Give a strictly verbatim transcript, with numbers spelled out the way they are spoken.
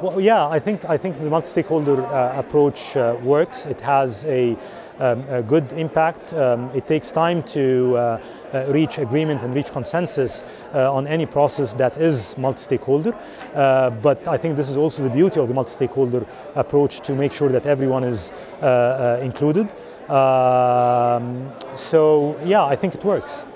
Well, yeah, I think I think the multi-stakeholder uh, approach uh, works. It has a, um, a good impact. Um, it takes time to uh, uh, reach agreement and reach consensus uh, on any process that is multi-stakeholder. Uh, but I think this is also the beauty of the multi-stakeholder approach, to make sure that everyone is uh, uh, included. Um, so yeah, I think it works.